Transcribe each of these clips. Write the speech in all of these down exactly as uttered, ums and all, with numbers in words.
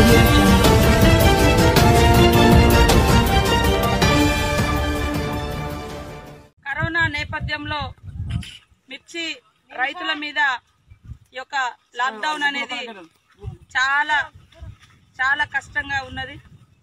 Audio Jungle. Corona నేపథ్యంలో మిర్చి రైతుల మీద ఈ యొక్క లాక్డౌన్ అనేది చాలా చాలా కష్టంగా ఉన్నది.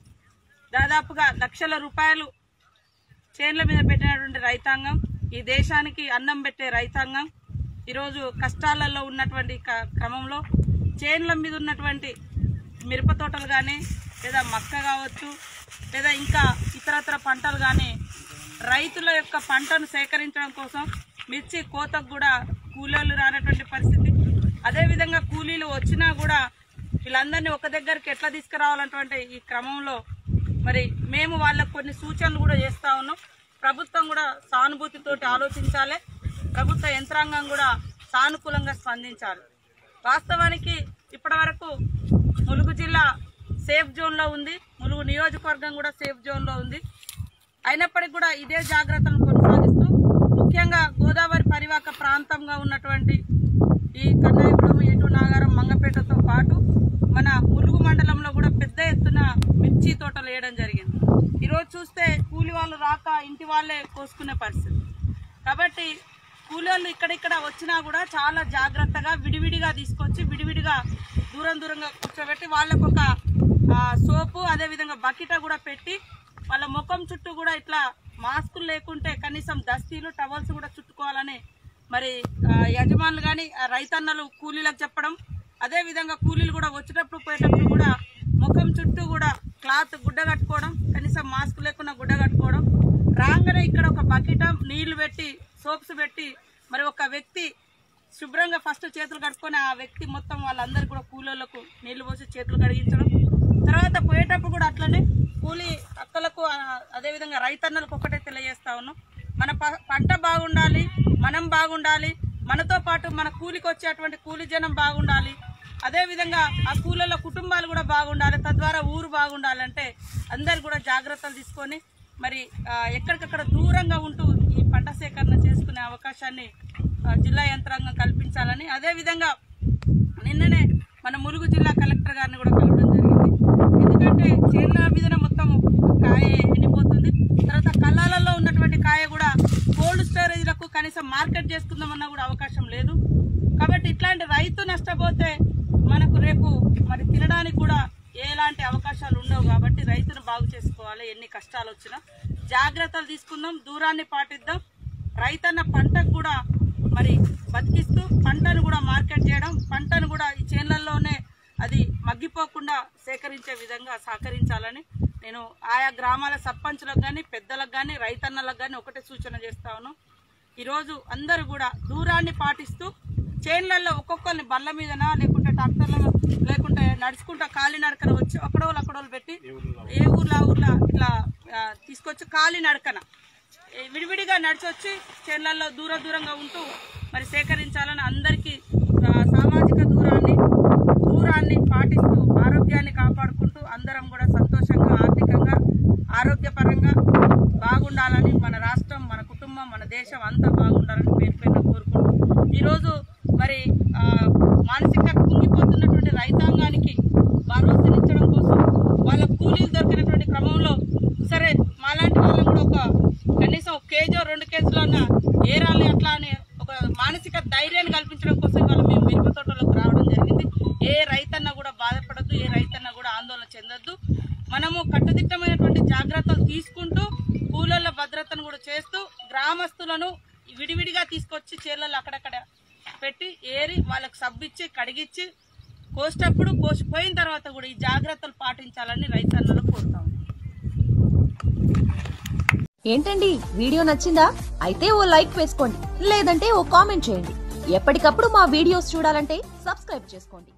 దాదాపుగా లక్షల రూపాయలు చేన్ల మీద పెట్టినటువంటి రైతాంగం, ఈ దేశానికి అన్నం పెట్టే రైతాంగం ఈరోజు కష్టాలలో ఉన్నటువంటి క్రమంలో చేన్ల మీద ఉన్నటువంటి మిరప తోటలు కానీ లేదా మక్క కావచ్చు లేదా ఇంకా ఇతరత్ర పంటలు కానీ రైతుల యొక్క పంటను సేకరించడం కోసం మిర్చి కోతకు కూడా కూలీలు రానటువంటి పరిస్థితి. అదేవిధంగా కూలీలు వచ్చినా కూడా వీళ్ళందరినీ ఒక దగ్గరికి ఎట్లా తీసుకురావాలన్నటువంటి ఈ క్రమంలో మరి మేము వాళ్ళకు కొన్ని సూచనలు కూడా చేస్తా ఉన్నాం. ప్రభుత్వం కూడా సానుభూతితోటి ఆలోచించాలి, ప్రభుత్వ యంత్రాంగం కూడా సానుకూలంగా స్పందించాలి. వాస్తవానికి ఇప్పటి వరకు ములుగు జిల్లా సేఫ్ జోన్లో ఉంది, ములుగు నియోజకవర్గం కూడా సేఫ్ జోన్లో ఉంది. అయినప్పటికీ కూడా ఇదే జాగ్రత్తలను కొనసాగిస్తూ ముఖ్యంగా గోదావరి పరివాహక ప్రాంతంగా ఉన్నటువంటి ఈ కన్నాయగూడెం, ఏటూరు నాగారం, మంగపేటతో పాటు మన ములుగు మండలంలో కూడా పెద్ద ఎత్తున మిర్చి తోటలు వేయడం జరిగింది. ఈరోజు చూస్తే కూలి వాళ్ళు రాక ఇంటి వాళ్ళే కోసుకునే పరిస్థితి. కాబట్టి కూలి వాళ్ళు ఇక్కడిక్కడ వచ్చినా కూడా చాలా జాగ్రత్తగా విడివిడిగా తీసుకొచ్చి విడివిడిగా దూరం దూరంగా కూర్చోబెట్టి వాళ్ళకు ఒక సోపు అదేవిధంగా బకెట కూడా పెట్టి వాళ్ళ ముఖం చుట్టూ కూడా ఇట్లా మాస్కులు లేకుంటే కనీసం దస్తీలు టవల్స్ కూడా చుట్టుకోవాలని మరి యజమానులు కానీ రైతన్నలు కూలీలకు చెప్పడం, అదేవిధంగా కూలీలు కూడా వచ్చేటప్పుడు పోయేటప్పుడు కూడా ముఖం చుట్టూ కూడా క్లాత్ గుడ్డ కట్టుకోవడం, కనీసం మాస్క్ లేకుండా గుడ్డ కట్టుకోవడం, రాగానే ఇక్కడ ఒక బకెట నీళ్లు పెట్టి సోప్స్ పెట్టి మరి ఒక వ్యక్తి శుభ్రంగా ఫస్ట్ చేతులు కట్టుకొని ఆ వ్యక్తి మొత్తం వాళ్ళందరూ కూడా కూలీలకు నీళ్లు పోసి చేతులు కడిగించడం. తర్వాత పోయేటప్పుడు కూడా అట్లనే కూలీ అక్కలకు అదేవిధంగా రైతన్నలకు ఒకటే తెలియజేస్తా ఉన్నాం, మన పంట బాగుండాలి, మనం బాగుండాలి, మనతో పాటు మన కూలికి వచ్చేటువంటి కూలి జనం బాగుండాలి, అదేవిధంగా ఆ కూలీల కుటుంబాలు కూడా బాగుండాలి, తద్వారా ఊరు బాగుండాలంటే అందరు కూడా జాగ్రత్తలు తీసుకొని మరి ఎక్కడికక్కడ దూరంగా ఉంటూ ఈ పంట సేకరణ చేసుకునే అవకాశాన్ని జిల్లా యంత్రాంగం కల్పించాలని, అదేవిధంగా నిన్ననే మన ములుగు జిల్లా కలెక్టర్ గారిని కూడా కలవడం జరిగింది. ఎందుకంటే చేన్ల మీద మొత్తం కాయ ఎండిపోతుంది, తర్వాత కళ్ళాలలో ఉన్నటువంటి కాయ కూడా కోల్డ్ స్టోరేజ్లకు కనీసం మార్కెట్ చేసుకుందామన్నా కూడా అవకాశం లేదు. కాబట్టి ఇట్లాంటి రైతు నష్టపోతే మనకు రేపు మరి తినడానికి కూడా ఎలాంటి అవకాశాలు ఉండవు. కాబట్టి రైతును బాగు చేసుకోవాలి, ఎన్ని కష్టాలు వచ్చినా జాగ్రత్తలు తీసుకుందాం, దూరాన్ని పాటిద్దాం, రైతన్న పంటకు కూడా మరి బతికిస్తూ పంటను కూడా మార్కెట్ చేయడం, పంటను కూడా ఈ చేన్లలోనే అది మగ్గిపోకుండా సేకరించే విధంగా సహకరించాలని నేను ఆయా గ్రామాల సర్పంచులకు కానీ పెద్దలకు కానీ రైతన్నలకు కానీ ఒకటే సూచన చేస్తా ఉన్నాం. ఈరోజు అందరూ కూడా దూరాన్ని పాటిస్తూ చేన్లలో ఒక్కొక్కరిని బండ్ల మీదనా లేకుంటే ట్రాక్టర్ల లేకుంటే నడుచుకుంటా ఖాళీ నడకన వచ్చి అక్కడోళ్ళు అక్కడోళ్ళు పెట్టి ఏ ఊర్లో ఊర్లో ఇట్లా తీసుకొచ్చి ఖాళీ నడకన విడివిడిగా నడిచొచ్చి చేన్లలో దూర దూరంగా ఉంటూ మరి సేకరించాలని అందరికీ సామాజిక దూరాన్ని దూరాన్ని పాటిస్తూ ఆరోగ్యాన్ని కాపాడుకుంటూ అందరం కూడా సంతోషంగా ఆర్థికంగా ఆరోగ్యపరంగా బాగుండాలని, మన రాష్ట్రం మన కుటుంబం మన దేశం అంతా బాగుండాలని పేరు పేరున కోరుకుంటూ ఈరోజు మరి మానసిక కుంగిపోతున్నటువంటి రైతాంగానికి భరోసానిచ్చడం కోసం వాళ్ళ కూలీలు దొరికినటువంటి క్రమంలో సరే మాలాంటి వాళ్ళని కూడా ఒక కనీసం ఒక కేజీ రెండు కేజీలో అన్న ఏరాలి అట్లా అని ఒక మానసిక ధైర్యాన్ని కల్పించడం కోసం ఇవాళ మేము మిరప తోటలకు రావడం జరిగింది. ఏ రైతన్న కూడా బాధపడద్దు, ఏ రైతన్న కూడా ఆందోళన చెందొద్దు. మనము కట్టుదిట్టమైనటువంటి జాగ్రత్తలు తీసుకుంటూ కూలీల భద్రతను కూడా చేస్తూ గ్రామస్తులను విడివిడిగా తీసుకొచ్చి చేళ్లలో అక్కడక్కడ పెట్టి ఏరి వాళ్ళకు సబ్బిచ్చి కడిగిచ్చి కోసేటప్పుడు కోసిపోయిన తర్వాత కూడా ఈ జాగ్రత్తలు పాటించాలని రైతన్నలు కోరుతాం. ఏంటండి వీడియో నచ్చిందా? అయితే ఓ లైక్ వేసుకోండి, లేదంటే ఓ కామెంట్ చేయండి. ఎప్పటికప్పుడు మా వీడియోస్ చూడాలంటే సబ్స్క్రైబ్ చేసుకోండి.